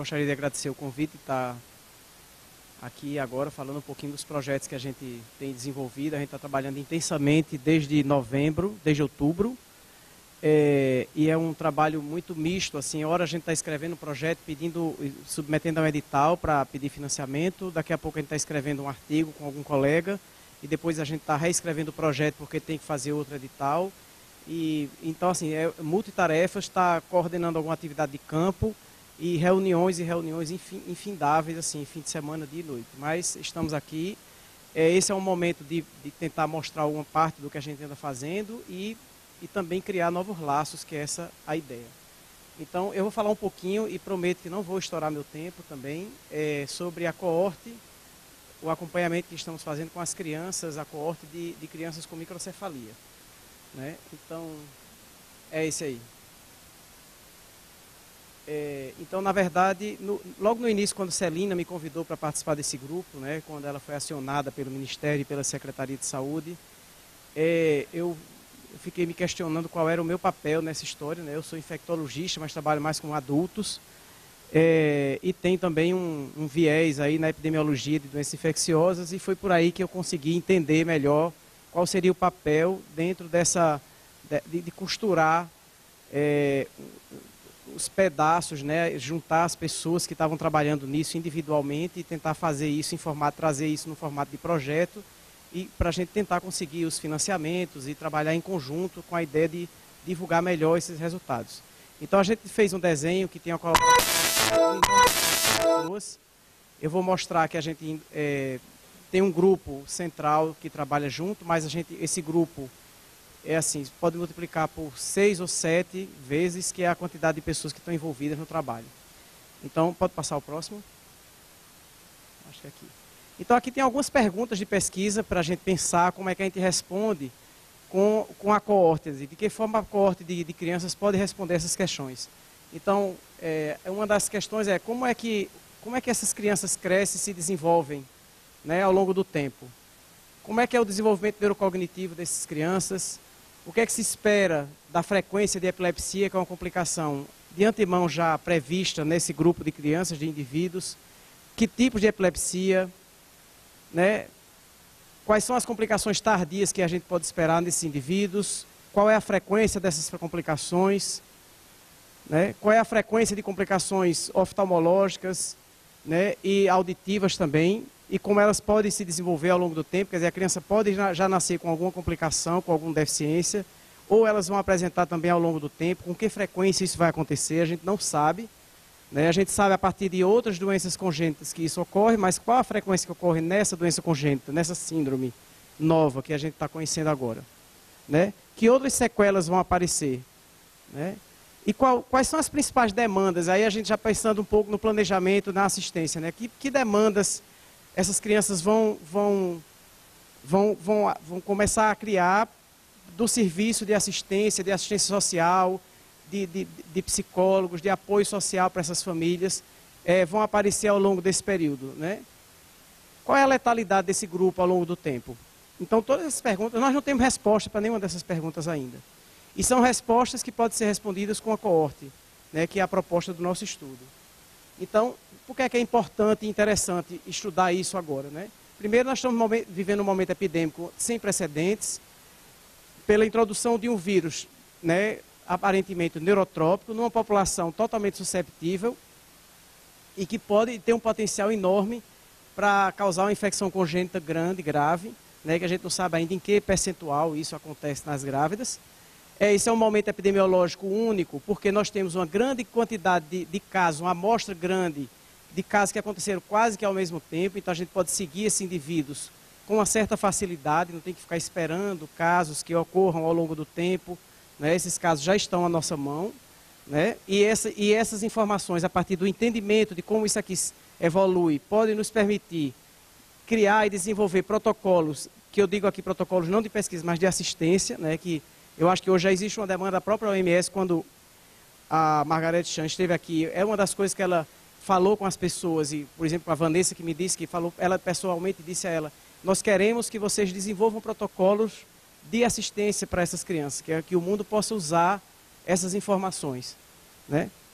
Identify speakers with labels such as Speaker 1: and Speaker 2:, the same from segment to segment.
Speaker 1: gostaria de agradecer o convite de estar aqui agora falando um pouquinho dos projetos que a gente tem desenvolvido. A gente está trabalhando intensamente desde novembro, desde outubro, e é um trabalho muito misto. Assim, hora a gente está escrevendo um projeto, submetendo a um edital para pedir financiamento, daqui a pouco a gente está escrevendo um artigo com algum colega, e depois a gente está reescrevendo o projeto porque tem que fazer outro edital. Então, assim, é multitarefas, está coordenando alguma atividade de campo, e reuniões infindáveis, assim, fim de semana, dia e noite. Mas estamos aqui. Esse é um momento de tentar mostrar uma parte do que a gente anda fazendo e também criar novos laços, que é essa a ideia. Então, eu vou falar um pouquinho e prometo que não vou estourar meu tempo também, sobre a coorte, o acompanhamento que estamos fazendo com as crianças, a coorte de crianças com microcefalia, né? Então, é esse aí. Então, na verdade, logo no início, quando Celina me convidou para participar desse grupo, né, quando ela foi acionada pelo Ministério e pela Secretaria de Saúde, eu fiquei me questionando qual era o meu papel nessa história, né? Eu sou infectologista, mas trabalho mais com adultos, e tem também um viés aí na epidemiologia de doenças infecciosas, e foi por aí que eu consegui entender melhor qual seria o papel dentro de costurar os pedaços, né, juntar as pessoas que estavam trabalhando nisso individualmente e tentar fazer isso trazer isso no formato de projeto, e para a gente tentar conseguir os financiamentos e trabalhar em conjunto com a ideia de divulgar melhor esses resultados. Então a gente fez um desenho que tem a colaboração de pessoas. Eu vou mostrar que a gente tem um grupo central que trabalha junto, mas esse grupo assim, pode multiplicar por 6 ou 7 vezes, que é a quantidade de pessoas que estão envolvidas no trabalho. Então, pode passar o próximo? Acho que é aqui. Então, aqui tem algumas perguntas de pesquisa para a gente pensar como é que a gente responde com a coorte, de que forma a coorte de crianças pode responder essas questões. Então, uma das questões é como é que essas crianças crescem e se desenvolvem, né, ao longo do tempo. Como é que é o desenvolvimento neurocognitivo dessas crianças? O que é que se espera da frequência de epilepsia, que é uma complicação de antemão já prevista nesse grupo de crianças, de indivíduos? Que tipos de epilepsia, né? Quais são as complicações tardias que a gente pode esperar nesses indivíduos? Qual é a frequência dessas complicações? Né? Qual é a frequência de complicações oftalmológicas, né, e auditivas também? E como elas podem se desenvolver ao longo do tempo? Quer dizer, a criança pode já nascer com alguma complicação, com alguma deficiência, ou elas vão apresentar também ao longo do tempo. Com que frequência isso vai acontecer, a gente não sabe, né? A gente sabe a partir de outras doenças congênitas que isso ocorre, mas qual a frequência que ocorre nessa doença congênita, nessa síndrome nova que a gente está conhecendo agora, né? Que outras sequelas vão aparecer, né? E quais são as principais demandas? Aí a gente já pensando um pouco no planejamento, na assistência, né? Que demandas essas crianças vão começar a criar do serviço de assistência social, de psicólogos, de apoio social para essas famílias, vão aparecer ao longo desse período, né? Qual é a letalidade desse grupo ao longo do tempo? Então, todas essas perguntas, nós não temos resposta para nenhuma dessas perguntas ainda. E são respostas que podem ser respondidas com a coorte, né, que é a proposta do nosso estudo. Então, por que é importante e interessante estudar isso agora, né? Primeiro, nós estamos vivendo um momento epidêmico sem precedentes, pela introdução de um vírus, né, aparentemente neurotrópico, numa população totalmente susceptível e que pode ter um potencial enorme para causar uma infecção congênita grave, né, que a gente não sabe ainda em que percentual isso acontece nas grávidas. Esse é um momento epidemiológico único, porque nós temos uma grande quantidade de casos, uma amostra grande de casos que aconteceram quase que ao mesmo tempo, então a gente pode seguir esses indivíduos com uma certa facilidade, não tem que ficar esperando casos que ocorram ao longo do tempo, né? Esses casos já estão à nossa mão, né? E essas informações, a partir do entendimento de como isso aqui evolui, podem nos permitir criar e desenvolver protocolos, que eu digo aqui protocolos não de pesquisa, mas de assistência, né? Que eu acho que hoje já existe uma demanda da própria OMS. Quando a Margaret Chan esteve aqui, é uma das coisas que ela falou com as pessoas, e, por exemplo, a Vanessa que me disse, que falou, ela pessoalmente disse a ela, nós queremos que vocês desenvolvam protocolos de assistência para essas crianças, que o mundo possa usar essas informações, né?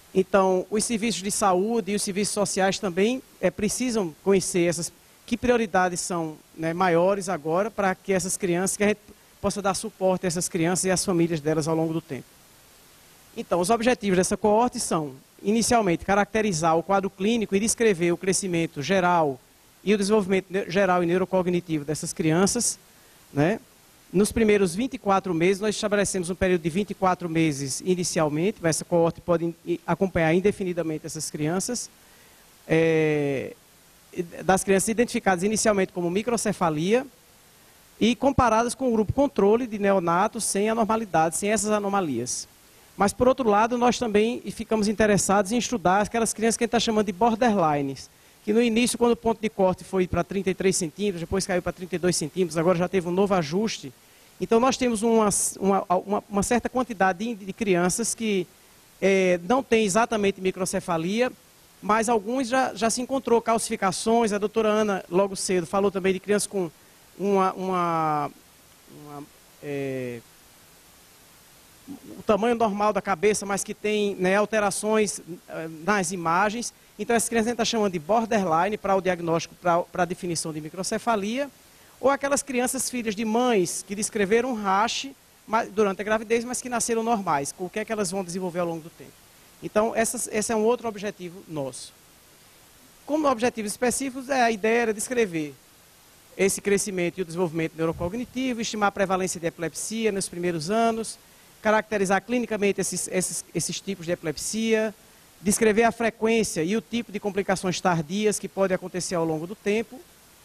Speaker 1: Então, os serviços de saúde e os serviços sociais também precisam conhecer que prioridades são, né, maiores agora para que essas crianças, que a gente possa dar suporte a essas crianças e às famílias delas ao longo do tempo. Então, os objetivos dessa coorte são, inicialmente, caracterizar o quadro clínico e descrever o crescimento geral e o desenvolvimento geral e neurocognitivo dessas crianças, né? Nos primeiros 24 meses, nós estabelecemos um período de 24 meses inicialmente, essa coorte pode acompanhar indefinidamente essas crianças, das crianças identificadas inicialmente como microcefalia e comparadas com o grupo controle de neonatos sem anormalidades, sem essas anomalias. Mas, por outro lado, nós também ficamos interessados em estudar aquelas crianças que a gente está chamando de borderlines, que no início, quando o ponto de corte foi para 33 centímetros, depois caiu para 32 centímetros, agora já teve um novo ajuste. Então, nós temos uma certa quantidade de crianças que não têm exatamente microcefalia, mas alguns já se encontrou calcificações. A doutora Ana, logo cedo, falou também de crianças com o tamanho normal da cabeça, mas que tem, né, alterações nas imagens. Então, essas crianças a gente está chamando de borderline para o diagnóstico, para a definição de microcefalia. Ou aquelas crianças filhas de mães que descreveram rache durante a gravidez, mas que nasceram normais. O que é que elas vão desenvolver ao longo do tempo? Então, esse é um outro objetivo nosso. Como objetivos específicos, a ideia era descrever esse crescimento e o desenvolvimento neurocognitivo, estimar a prevalência de epilepsia nos primeiros anos, caracterizar clinicamente esses tipos de epilepsia, descrever a frequência e o tipo de complicações tardias que podem acontecer ao longo do tempo.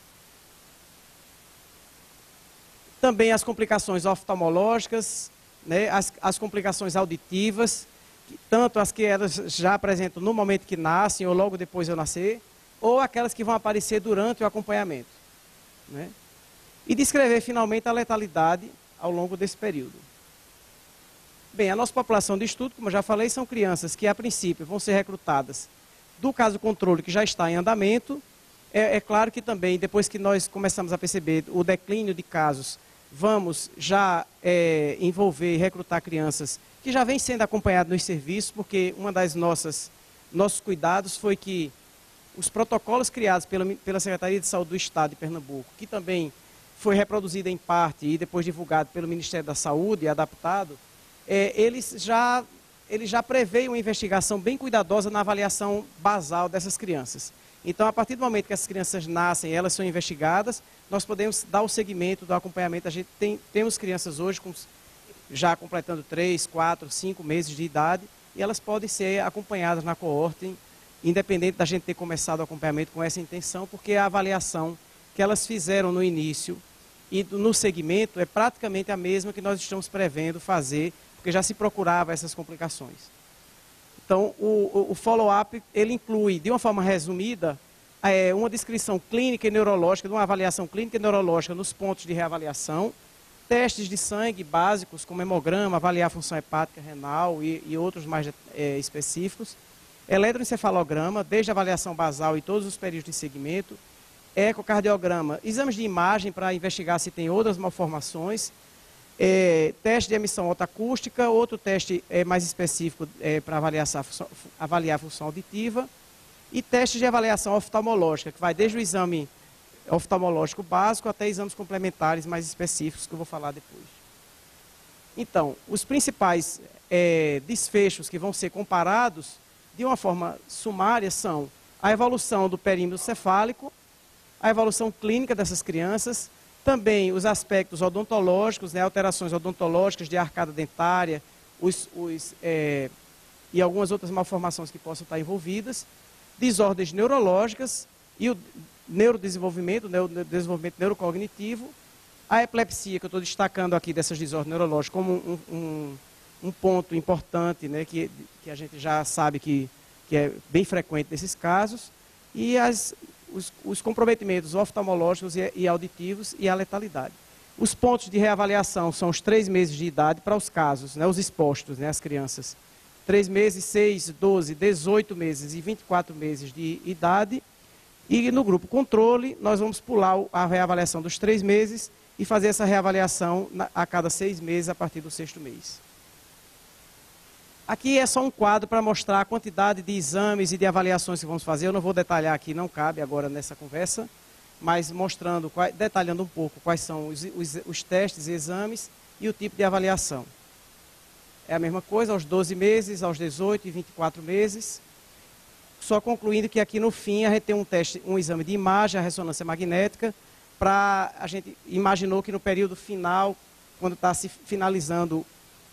Speaker 1: Também as complicações oftalmológicas, né, as complicações auditivas, tanto as que elas já apresentam no momento que nascem ou logo depois de nascer, ou aquelas que vão aparecer durante o acompanhamento, né? E descrever finalmente a letalidade ao longo desse período. Bem, a nossa população de estudo, como eu já falei, são crianças que a princípio vão ser recrutadas do caso controle que já está em andamento. É claro que também, depois que nós começamos a perceber o declínio de casos, vamos já envolver e recrutar crianças que já vêm sendo acompanhadas nos serviços, porque uma das nossos cuidados foi que os protocolos criados pela Secretaria de Saúde do Estado de Pernambuco, que também foi reproduzido em parte e depois divulgado pelo Ministério da Saúde e adaptado, ele já prevê uma investigação bem cuidadosa na avaliação basal dessas crianças. Então, a partir do momento que essas crianças nascem e elas são investigadas, nós podemos dar o segmento do acompanhamento. A gente temos crianças hoje já completando 3, 4, 5 meses de idade e elas podem ser acompanhadas na coorte, independente da gente ter começado o acompanhamento com essa intenção, porque a avaliação que elas fizeram no início e no segmento é praticamente a mesma que nós estamos prevendo fazer, porque já se procurava essas complicações. Então, o follow-up, ele inclui, de uma forma resumida, uma descrição clínica e neurológica, de uma avaliação clínica e neurológica nos pontos de reavaliação, testes de sangue básicos, como hemograma, avaliar a função hepática, renal e outros mais específicos, eletroencefalograma, desde a avaliação basal e todos os períodos de segmento, ecocardiograma, exames de imagem para investigar se tem outras malformações, teste de emissão otoacústica, outro teste mais específico para avaliar a função auditiva, e testes de avaliação oftalmológica, que vai desde o exame oftalmológico básico até exames complementares mais específicos, que eu vou falar depois. Então, os principais desfechos que vão ser comparados, de uma forma sumária, são a evolução do perímetro cefálico, a evolução clínica dessas crianças, também os aspectos odontológicos, né, alterações odontológicas de arcada dentária e algumas outras malformações que possam estar envolvidas, desordens neurológicas e o neurodesenvolvimento, o desenvolvimento neurocognitivo, a epilepsia, que eu estou destacando aqui dessas desordens neurológicas como um ponto importante, né, que a gente já sabe que é bem frequente nesses casos, e os comprometimentos oftalmológicos e auditivos e a letalidade. Os pontos de reavaliação são os 3 meses de idade para os casos, né, os expostos, né, as crianças. 3 meses, 6, 12, 18 meses e 24 meses de idade. E no grupo controle, nós vamos pular a reavaliação dos 3 meses e fazer essa reavaliação a cada 6 meses a partir do 6º mês. Aqui é só um quadro para mostrar a quantidade de exames e de avaliações que vamos fazer. Eu não vou detalhar aqui, não cabe agora nessa conversa, mas mostrando, detalhando um pouco quais são os testes e exames e o tipo de avaliação. É a mesma coisa aos 12 meses, aos 18 e 24 meses. Só concluindo que aqui no fim a gente tem um exame de imagem, a ressonância magnética, a gente imaginou que no período final, quando está se finalizando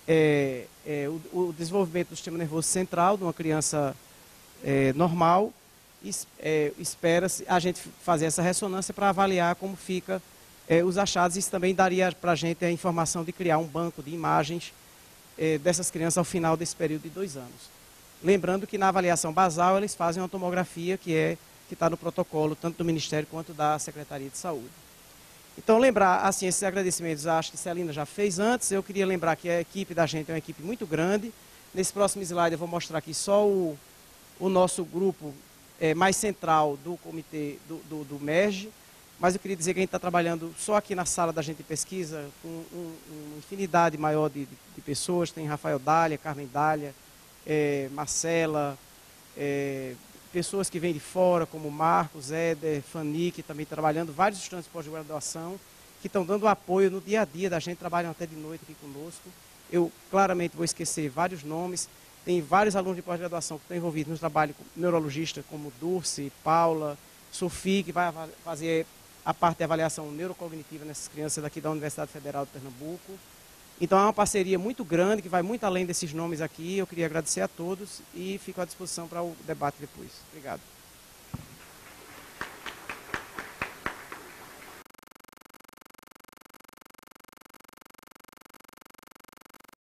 Speaker 1: o desenvolvimento do sistema nervoso central de uma criança normal, espera-se a gente fazer essa ressonância para avaliar como fica os achados. Isso também daria para a gente a informação de criar um banco de imagens dessas crianças ao final desse período de 2 anos. Lembrando que na avaliação basal eles fazem uma tomografia que está no protocolo, tanto do Ministério quanto da Secretaria de Saúde. Então, lembrar, assim, esses agradecimentos, acho que Celina já fez antes. Eu queria lembrar que a equipe da gente é uma equipe muito grande. Nesse próximo slide eu vou mostrar aqui só o nosso grupo mais central do comitê do MERG. Mas eu queria dizer que a gente está trabalhando só aqui na sala da gente de pesquisa com uma infinidade maior de pessoas. Tem Rafael Dália, Carmen Dália, Marcela, pessoas que vêm de fora, como Marcos, Éder, Fanny, que também trabalhando, vários estudantes de pós-graduação, que estão dando apoio no dia a dia da gente, trabalham até de noite aqui conosco. Eu claramente vou esquecer vários nomes. Tem vários alunos de pós-graduação que estão envolvidos no trabalho com neurologistas, como Dulce, Paula, Sofia, que vai fazer a parte de avaliação neurocognitiva nessas crianças daqui da Universidade Federal de Pernambuco. Então é uma parceria muito grande, que vai muito além desses nomes aqui. Eu queria agradecer a todos e fico à disposição para o debate depois. Obrigado.